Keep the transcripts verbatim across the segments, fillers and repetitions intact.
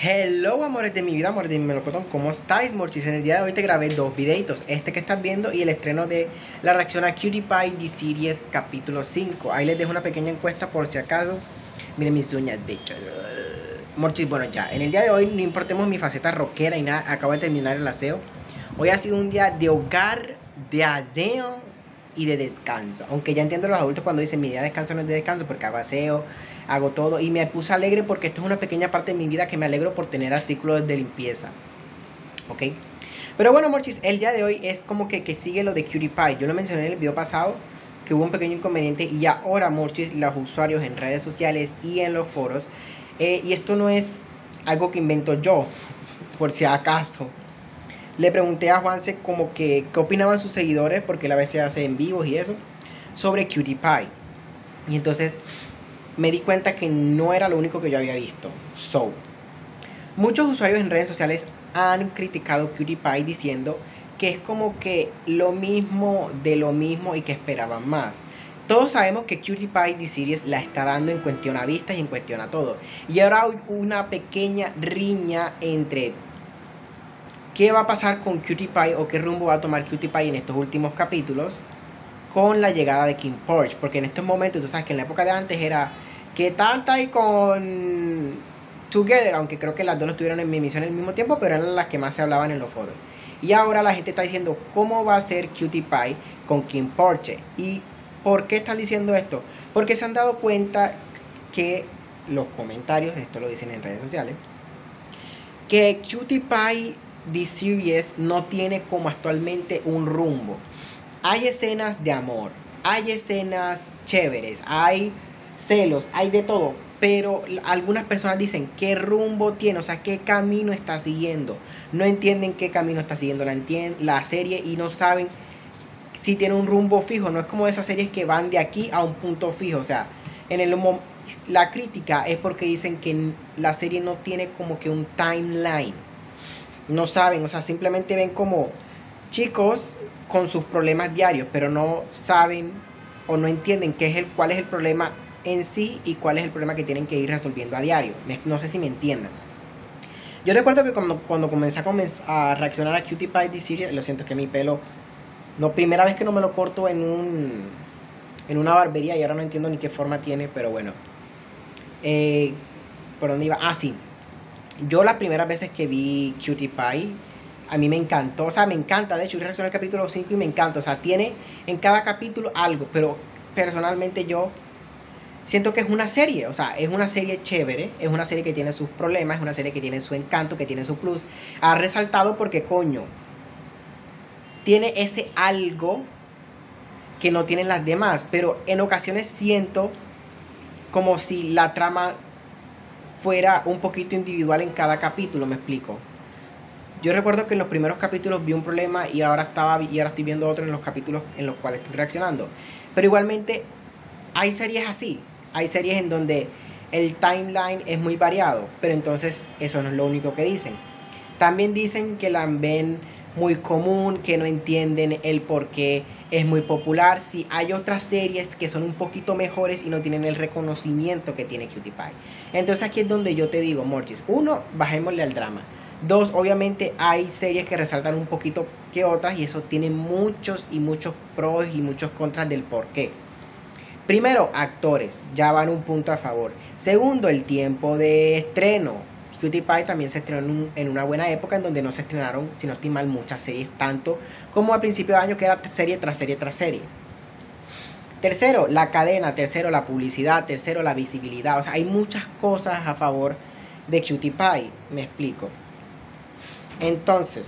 Hello amores de mi vida, amores de mi melocotón, ¿cómo estáis, morchis? En el día de hoy te grabé dos videitos, este que estás viendo y el estreno de la reacción a Cutie Pie The Series capítulo cinco. Ahí les dejo una pequeña encuesta por si acaso. Miren mis uñas, bicho. Morchis, bueno ya, en el día de hoy no importemos mi faceta rockera y nada, acabo de terminar el aseo. Hoy ha sido un día de hogar, de aseo y de descanso. Aunque ya entiendo a los adultos cuando dicen mi día de descanso no es de descanso, porque hago aseo, hago todo. Y me puse alegre porque esto es una pequeña parte de mi vida que me alegro por tener artículos de limpieza. ¿Ok? Pero bueno, morchis, el día de hoy es como que, que sigue lo de Cutie Pie. Yo lo mencioné en el video pasado, que hubo un pequeño inconveniente. Y ahora, morchis, los usuarios en redes sociales y en los foros. Eh, y esto no es algo que invento yo, por si acaso. Le pregunté a Juanse como que qué opinaban sus seguidores, porque él a veces hace en vivos y eso, sobre Cutie Pie. Y entonces me di cuenta que no era lo único que yo había visto. So, muchos usuarios en redes sociales han criticado Cutie Pie diciendo que es como que lo mismo de lo mismo y que esperaban más. Todos sabemos que Cutie Pie The Series la está dando en cuestión a vistas y en cuestión a todo. Y ahora hay una pequeña riña entre qué va a pasar con Cutie Pie o qué rumbo va a tomar Cutie Pie en estos últimos capítulos con la llegada de Kim Porsche. Porque en estos momentos, tú sabes que en la época de antes era ¿qué tal está ahí con Together? Aunque creo que las dos no estuvieron en mi emisión al mismo tiempo, pero eran las que más se hablaban en los foros. Y ahora la gente está diciendo cómo va a ser Cutie Pie con Kim Porsche. ¿Y por qué están diciendo esto? Porque se han dado cuenta que los comentarios, esto lo dicen en redes sociales, que Cutie Pie The Series no tiene como actualmente un rumbo. Hay escenas de amor, hay escenas chéveres, hay celos, hay de todo, pero algunas personas dicen qué rumbo tiene, o sea, qué camino está siguiendo. No entienden qué camino está siguiendo la, la serie y no saben si tiene un rumbo fijo. No es como esas series que van de aquí a un punto fijo. O sea, en el la crítica es porque dicen que la serie no tiene como que un timeline. No saben, o sea, simplemente ven como chicos con sus problemas diarios, pero no saben o no entienden qué es el, cuál es el problema en sí y cuál es el problema que tienen que ir resolviendo a diario. No sé si me entiendan. Yo recuerdo que cuando, cuando comencé a, comenz a reaccionar a Cutie Pie The Series, lo siento que mi pelo, no, primera vez que no me lo corto en un en una barbería y ahora no entiendo ni qué forma tiene, pero bueno. Eh, ¿Por dónde iba? Ah, sí. Yo las primeras veces que vi Cutie Pie, a mí me encantó, o sea, me encanta, de hecho, yo reaccioné al capítulo cinco y me encanta, o sea, tiene en cada capítulo algo, pero personalmente yo siento que es una serie, o sea, es una serie chévere, es una serie que tiene sus problemas, es una serie que tiene su encanto, que tiene su plus. Ha resaltado porque, coño, tiene ese algo que no tienen las demás, pero en ocasiones siento como si la trama fuera un poquito individual en cada capítulo, me explico. Yo recuerdo que en los primeros capítulos vi un problema y ahora estaba y ahora estoy viendo otro en los capítulos en los cuales estoy reaccionando. Pero igualmente hay series así, hay series en donde el timeline es muy variado, pero entonces eso no es lo único que dicen. También dicen que la ven muy común, que no entienden el por qué es muy popular. Si hay otras series que son un poquito mejores y no tienen el reconocimiento que tiene Cutie Pie. Entonces aquí es donde yo te digo, morchis, uno, bajémosle al drama. Dos, obviamente hay series que resaltan un poquito que otras y eso tiene muchos y muchos pros y muchos contras del por qué. Primero, actores, ya van un punto a favor. Segundo, el tiempo de estreno. Cutie Pie también se estrenó en, un, en una buena época en donde no se estrenaron, si no estoy mal, muchas series, tanto como a principios de año, que era serie tras serie tras serie. Tercero, la cadena. Tercero, la publicidad. Tercero, la visibilidad. O sea, hay muchas cosas a favor de Cutie Pie. Me explico. Entonces,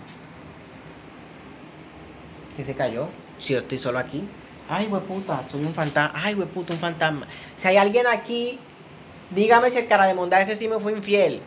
¿qué se cayó? Si yo estoy solo aquí. Ay, hueputa, soy un fantasma. Ay, hueputa, un fantasma. Si hay alguien aquí, dígame si el cara de monda ese sí me fue infiel.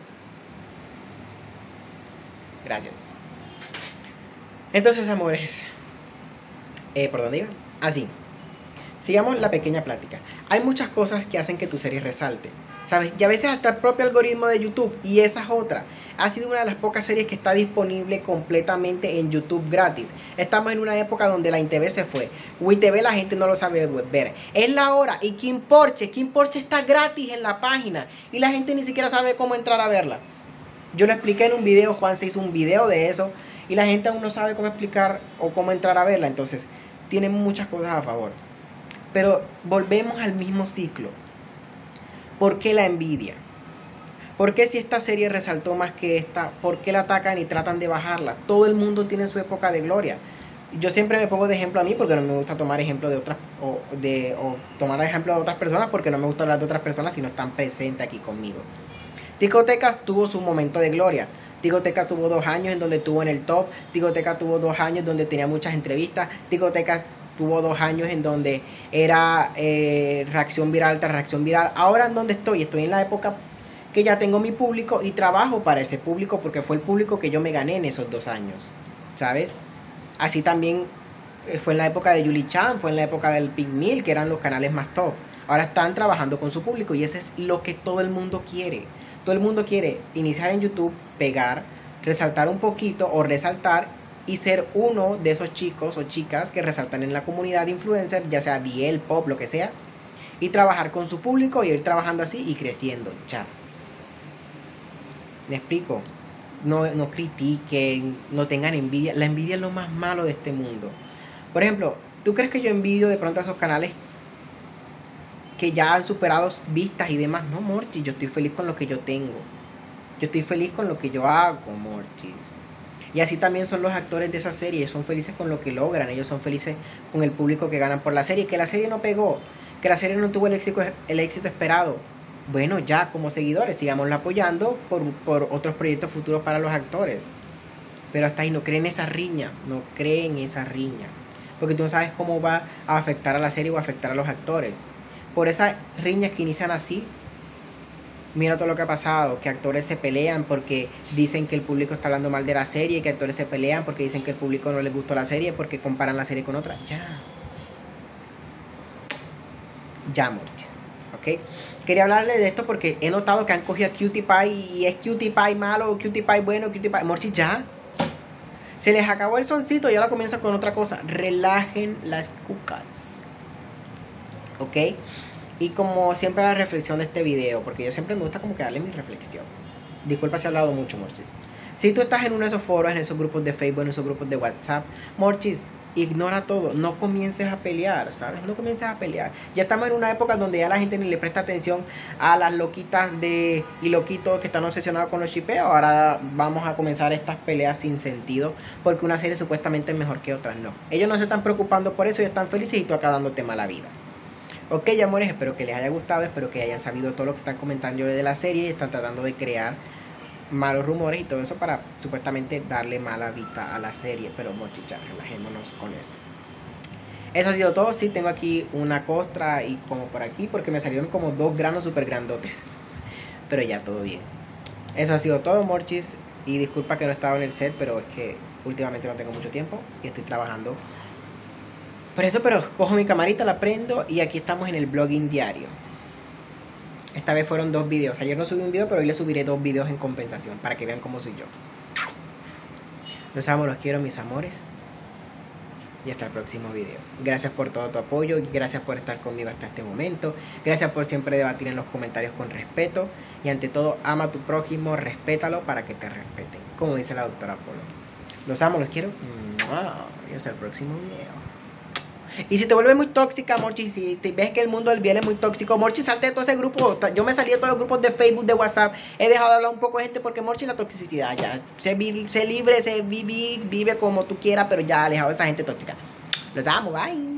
Gracias. Entonces, amores, eh, ¿por dónde iba? Así. Sigamos la pequeña plática. Hay muchas cosas que hacen que tu serie resalte, ¿sabes? Y a veces hasta el propio algoritmo de YouTube, y esa es otra. Ha sido una de las pocas series que está disponible completamente en YouTube gratis. Estamos en una época donde la I T V se fue. W I T V la gente no lo sabe ver. Es la hora. Y Kim Porsche, Kim Porsche está gratis en la página. Y la gente ni siquiera sabe cómo entrar a verla. Yo lo expliqué en un video, Juan se hizo un video de eso y la gente aún no sabe cómo explicar o cómo entrar a verla. Entonces, tiene muchas cosas a favor. Pero volvemos al mismo ciclo. ¿Por qué la envidia? ¿Por qué si esta serie resaltó más que esta? ¿Por qué la atacan y tratan de bajarla? Todo el mundo tiene su época de gloria. Yo siempre me pongo de ejemplo a mí porque no me gusta tomar ejemplo de otras o, de, o tomar ejemplo de otras personas porque no me gusta hablar de otras personas si no están presentes aquí conmigo. Ticotecas tuvo su momento de gloria. Ticoteca tuvo dos años en donde estuvo en el top. Ticoteca tuvo dos años donde tenía muchas entrevistas. Ticoteca tuvo dos años en donde era eh, reacción viral tras reacción viral. Ahora en donde estoy, estoy en la época que ya tengo mi público y trabajo para ese público porque fue el público que yo me gané en esos dos años, ¿sabes? Así también fue en la época de Julie Chan, fue en la época del Pink Mill, que eran los canales más top. Ahora están trabajando con su público y ese es lo que todo el mundo quiere. Todo el mundo quiere iniciar en YouTube, pegar, resaltar un poquito o resaltar y ser uno de esos chicos o chicas que resaltan en la comunidad de influencer, ya sea B L, pop, lo que sea, y trabajar con su público y ir trabajando así y creciendo. Ya. ¿Me explico? No, no critiquen, no tengan envidia. La envidia es lo más malo de este mundo. Por ejemplo, ¿tú crees que yo envidio de pronto a esos canales que ya han superado vistas y demás? No, Morchis, yo estoy feliz con lo que yo tengo. Yo estoy feliz con lo que yo hago, Morchis. Y así también son los actores de esa serie. Ellos son felices con lo que logran. Ellos son felices con el público que ganan por la serie. Que la serie no pegó. Que la serie no tuvo el éxito, el éxito esperado. Bueno, ya como seguidores, sigámoslo apoyando por, por otros proyectos futuros para los actores. Pero hasta ahí no creen esa riña. No creen esa riña. Porque tú no sabes cómo va a afectar a la serie o a afectar a los actores. Por esas riñas que inician así, mira todo lo que ha pasado, que actores se pelean porque dicen que el público está hablando mal de la serie, que actores se pelean porque dicen que el público no les gustó la serie, porque comparan la serie con otra. Ya. Ya, Morchis. ¿Ok? Quería hablarles de esto porque he notado que han cogido a Cutie Pie y es Cutie Pie malo, Cutie Pie bueno, Cutie Pie... Morchis, ya. Se les acabó el soncito y ahora comienzan con otra cosa. Relajen las cucas. ¿Ok? Y como siempre la reflexión de este video, porque yo siempre me gusta como que darle mi reflexión. Disculpa si he hablado mucho, Morchis. Si tú estás en uno de esos foros, en esos grupos de Facebook, en esos grupos de WhatsApp, Morchis, ignora todo. No comiences a pelear, ¿sabes? No comiences a pelear. Ya estamos en una época donde ya la gente ni le presta atención a las loquitas de y loquitos que están obsesionados con los shipeos. Ahora vamos a comenzar estas peleas sin sentido porque una serie supuestamente es mejor que otras. No. Ellos no se están preocupando por eso y están felices y tú acá dándote mala vida. Ok, amores, espero que les haya gustado, espero que hayan sabido todo lo que están comentando de la serie y están tratando de crear malos rumores y todo eso para supuestamente darle mala vista a la serie. Pero mochicha, relajémonos con eso. Eso ha sido todo. Sí, tengo aquí una costra y como por aquí porque me salieron como dos granos súper grandotes. Pero ya, todo bien. Eso ha sido todo, Morchis. Y disculpa que no estaba en el set, pero es que últimamente no tengo mucho tiempo y estoy trabajando. Por eso, pero cojo mi camarita, la prendo y aquí estamos en el blogging diario. Esta vez fueron dos videos. Ayer no subí un video, pero hoy les subiré dos videos en compensación para que vean cómo soy yo. Los amo, los quiero, mis amores. Y hasta el próximo video. Gracias por todo tu apoyo y gracias por estar conmigo hasta este momento. Gracias por siempre debatir en los comentarios con respeto. Y ante todo, ama a tu prójimo, respétalo para que te respeten. Como dice la doctora Polo. Los amo, los quiero. Y hasta el próximo video. Y si te vuelves muy tóxica, Morchis, si te ves que el mundo del bien es muy tóxico, Morchis, salte de todo ese grupo. Yo me salí de todos los grupos de Facebook, de WhatsApp. He dejado de hablar un poco de gente porque, Morchis, la toxicidad ya. Sé, sé libre, sé vivir, vive como tú quieras, pero ya alejado de esa gente tóxica. Los amo, bye.